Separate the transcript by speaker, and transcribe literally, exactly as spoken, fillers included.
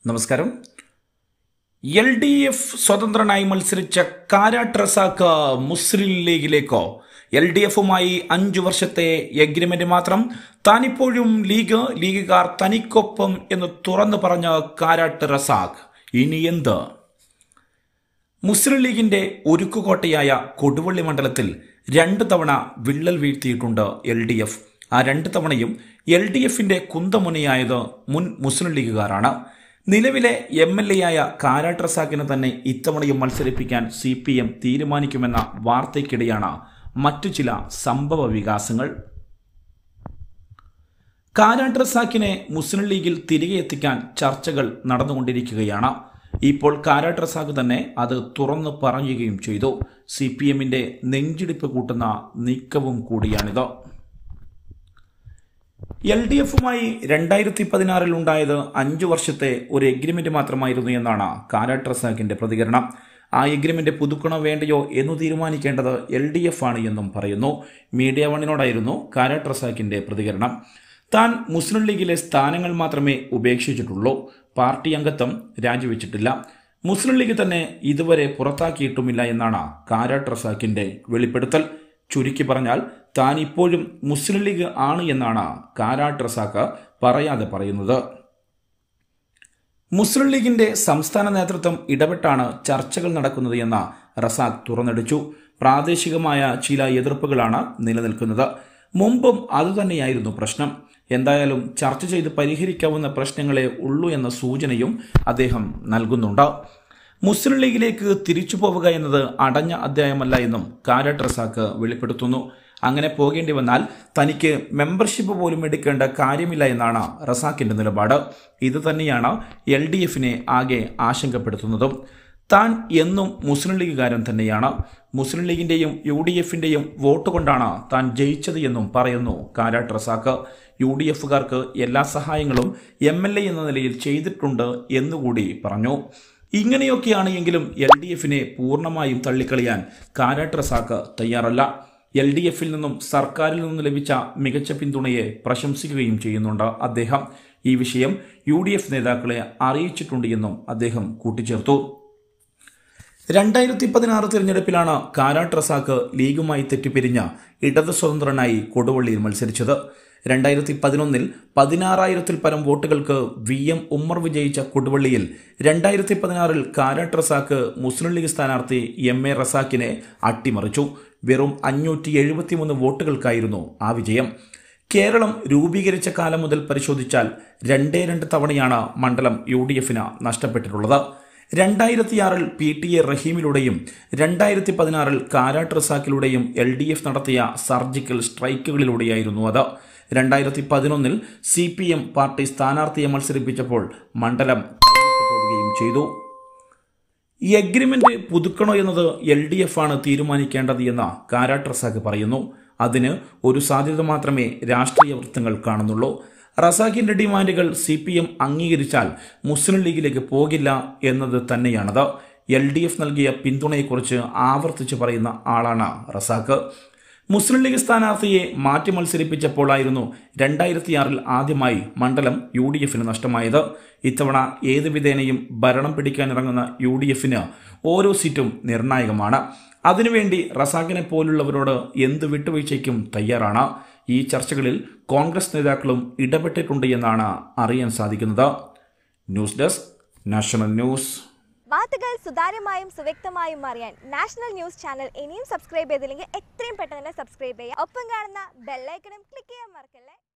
Speaker 1: നമസ്കാരം. L D F സ്വതന്ത്രനായി മത്സരിച്ച കാരാട്ട് റസാഖ് മുസ്ലിം ലീഗിലേക്കോ? എൽ ഡി എഫുമായി അഞ്ചു വർഷത്തെ എഗ്രിമെന്റ് മാത്രം, താനിപ്പോഴും ലീഗ്, ലീഗുകാർ തനിക്കൊപ്പം എന്ന് തുറന്നു പറഞ്ഞ കാരാട്ട് റസാഖ് ഇനി എന്ത്? മുസ്ലിം ലീഗിന്റെ ഉരുക്കുകോട്ടയായ കൊടുവള്ളി മണ്ഡലത്തിൽ രണ്ട് തവണ വിള്ളൽ വീഴ്ത്തിയിട്ടുണ്ട് എൽ ഡി എഫ്. ആ രണ്ട് തവണയും എൽ ഡി എഫിന്റെ കുന്തമുനയായത് മുൻ മുസ്ലിം ലീഗുകാരാണ്. നിലവിലെ എം എൽ എ ആയ കാരാട്ട് റസാഖിനെ തന്നെ ഇത്തവണയും മത്സരിപ്പിക്കാൻ സി പി എം തീരുമാനിക്കുമെന്ന വാർത്തയ്ക്കിടെയാണ് മറ്റു ചില സംഭവ വികാസങ്ങൾ. കാരാട്ട് റസാഖിനെ മുസ്ലിം ലീഗിൽ തിരികെ എത്തിക്കാൻ ചർച്ചകൾ നടന്നുകൊണ്ടിരിക്കുകയാണ്. ഇപ്പോൾ കാരാട്ട് റസാഖ് തന്നെ അത് തുറന്നു പറയുകയും ചെയ്തു. സി പി എമ്മിന്റെ നെഞ്ചിടിപ്പ് കൂട്ടുന്ന നീക്കവും കൂടിയാണിത്. എൽ ഡി എഫുമായി രണ്ടായിരത്തി പതിനാറിൽ ഉണ്ടായത് അഞ്ചു വർഷത്തെ ഒരു എഗ്രിമെന്റ് മാത്രമായിരുന്നു എന്നാണ് കാരാട്ട് റസാഖിന്റെ പ്രതികരണം. ആ എഗ്രിമെന്റ് പുതുക്കണോ വേണ്ടയോ എന്ന് തീരുമാനിക്കേണ്ടത് എൽ ഡി എഫ് ആണ് എന്നും പറയുന്നു. മീഡിയ വണ്ണിനോടായിരുന്നു കാരാട്ട് റസാഖിന്റെ പ്രതികരണം. താൻ മുസ്ലിം ലീഗിലെ സ്ഥാനങ്ങൾ മാത്രമേ ഉപേക്ഷിച്ചിട്ടുള്ളൂ, പാർട്ടി അംഗത്വം രാജിവെച്ചിട്ടില്ല, മുസ്ലിം ലീഗ് തന്നെ ഇതുവരെ പുറത്താക്കിയിട്ടുമില്ല എന്നാണ് കാരാട്ട് റസാഖിന്റെ വെളിപ്പെടുത്തൽ. ചുരുക്കി പറഞ്ഞാൽ താൻ ഇപ്പോഴും മുസ്ലിം ലീഗ് ആണ് എന്നാണ് കാരാട്ട് റസാഖ് പറയാതെ പറയുന്നത്. മുസ്ലിം ലീഗിന്റെ സംസ്ഥാന നേതൃത്വം ഇടപെട്ടാണ് ചർച്ചകൾ നടക്കുന്നത് എന്ന റസാഖ് തുറന്നടിച്ചു. പ്രാദേശികമായ ചില എതിർപ്പുകളാണ് നിലനിൽക്കുന്നത്. മുമ്പും അതുതന്നെയായിരുന്നു പ്രശ്നം. എന്തായാലും ചർച്ച ചെയ്ത് പരിഹരിക്കാവുന്ന പ്രശ്നങ്ങളെ ഉള്ളൂ എന്ന സൂചനയും അദ്ദേഹം നൽകുന്നുണ്ട്. മുസ്ലിം ലീഗിലേക്ക് തിരിച്ചു പോവുക എന്നത് അടഞ്ഞ അധ്യായമല്ല എന്നും കാരാട്ട് റസാഖ് വെളിപ്പെടുത്തുന്നു. അങ്ങനെ പോകേണ്ടി വന്നാൽ തനിക്ക് മെമ്പർഷിപ്പ് പോലും എടുക്കേണ്ട കാര്യമില്ല എന്നാണ് റസാഖിന്റെ നിലപാട്. ഇത് തന്നെയാണ് എൽ ഡി എഫിനെ ആകെ ആശങ്കപ്പെടുത്തുന്നതും. താൻ എന്നും മുസ്ലിം ലീഗുകാരൻ തന്നെയാണ്, മുസ്ലിം ലീഗിന്റെയും യു ഡി എഫിന്റെയും വോട്ട് കൊണ്ടാണ് താൻ ജയിച്ചത് എന്നും പറയുന്നു കാരാട്ട് റസാഖ്. യു ഡി എഫുകാർക്ക് എല്ലാ സഹായങ്ങളും എം എൽ എ എന്ന നിലയിൽ ചെയ്തിട്ടുണ്ട് എന്നുകൂടി പറഞ്ഞു. ഇങ്ങനെയൊക്കെയാണ് എങ്കിലും എൽ ഡി എഫിനെ പൂർണ്ണമായും തള്ളിക്കളയാൻ കാരാട്ട് റസാഖ് തയ്യാറല്ല. എൽ ഡി എഫിൽ നിന്നും സർക്കാരിൽ നിന്നും ലഭിച്ച മികച്ച പിന്തുണയെ പ്രശംസിക്കുകയും ചെയ്യുന്നുണ്ട് അദ്ദേഹം. ഈ വിഷയം യു ഡി എഫ് നേതാക്കളെ അറിയിച്ചിട്ടുണ്ട് എന്നും അദ്ദേഹം കൂട്ടിച്ചേർത്തു. രണ്ടായിരത്തി പതിനാറ് തിരഞ്ഞെടുപ്പിലാണ് കാരാട്ട് റസാഖ് ലീഗുമായി തെറ്റിപ്പിരിഞ്ഞ ഇടത് സ്വതന്ത്രനായി കൊടുവള്ളിയിൽ മത്സരിച്ചത്. രണ്ടായിരത്തി പതിനൊന്നിൽ പതിനാറായിരത്തിൽ പരം വോട്ടുകൾക്ക് വി എം ഉമ്മർ വിജയിച്ച കൊടുവള്ളിയിൽ രണ്ടായിരത്തി പതിനാറിൽ കാരാട്ട് റസാഖ് മുസ്ലിം ലീഗ് സ്ഥാനാർത്ഥി എം എ റസാഖിനെ അട്ടിമറിച്ചു. വെറും അഞ്ഞൂറ്റി എഴുപത്തിമൂന്ന് വോട്ടുകൾക്കായിരുന്നു ആ വിജയം. കേരളം രൂപീകരിച്ച കാലം മുതൽ പരിശോധിച്ചാൽ രണ്ടേ രണ്ട് തവണയാണ് മണ്ഡലം യു ഡി എഫിന് നഷ്ടപ്പെട്ടിട്ടുള്ളത്. രണ്ടായിരത്തിയാറിൽ പി ടി എ റഹീമിലൂടെയും രണ്ടായിരത്തി പതിനാറിൽ കാരാട്ട് റസാഖിലൂടെയും എൽ ഡി എഫ് നടത്തിയ സർജിക്കൽ സ്ട്രൈക്കുകളിലൂടെയായിരുന്നു അത്. രണ്ടായിരത്തി പതിനൊന്നിൽ സി പി എം പാർട്ടി സ്ഥാനാർത്ഥിയെ മത്സരിപ്പിച്ചപ്പോൾ മണ്ഡലം കൈവിട്ടു പോവുകയും ചെയ്തു. ഈ എഗ്രിമെന്റ് പുതുക്കണോ എന്നത് എൽ ഡി എഫ് ആണ് തീരുമാനിക്കേണ്ടത് എന്ന് കാരാട്ട് റസാഖ് പറയുന്നു. അതിന് ഒരു സാധ്യത മാത്രമേ രാഷ്ട്രീയ വൃത്തങ്ങൾ കാണുന്നുള്ളൂ. റസാഖിന്റെ ഡിമാൻഡുകൾ സി പി എം അംഗീകരിച്ചാൽ മുസ്ലിം ലീഗിലേക്ക് പോകില്ല എന്നത് തന്നെയാണത്. എൽ ഡി എഫ് നൽകിയ പിന്തുണയെക്കുറിച്ച് ആവർത്തിച്ച് പറയുന്ന ആളാണ് റസാഖ്. മുസ്ലിം ലീഗ് സ്ഥാനാർത്ഥിയെ മാറ്റി മത്സരിപ്പിച്ചപ്പോഴായിരുന്നു രണ്ടായിരത്തിയാറിൽ ആദ്യമായി മണ്ഡലം യു ഡി എഫിന് നഷ്ടമായത്. ഇത്തവണ ഏത് വിധേനയും ഭരണം പിടിക്കാനിറങ്ങുന്ന യു ഡി എഫിന് ഓരോ സീറ്റും നിർണായകമാണ്. അതിനുവേണ്ടി റസാഖിനെ പോലുള്ളവരോട് എന്ത് വിട്ടുവീഴ്ചയ്ക്കും തയ്യാറാണ്. ഈ ചർച്ചകളിൽ കോൺഗ്രസ് നേതാക്കളും ഇടപെട്ടിട്ടുണ്ട് എന്നാണ് അറിയാൻ സാധിക്കുന്നത്. News desk, national news.
Speaker 2: വാർത്തകൾ സുതാര്യമായും സുവ്യക്തമായും അറിയാൻ നാഷണൽ ന്യൂസ് ചാനൽ ഇനിയും സബ്സ്ക്രൈബ് ചെയ്തില്ലെങ്കിൽ എത്രയും പെട്ടെന്ന് തന്നെ സബ്സ്ക്രൈബ് ചെയ്യുക. ഒപ്പം കാണുന്ന ബെല്ലൈക്കണും ക്ലിക്ക് ചെയ്യാൻ മറക്കല്ലേ.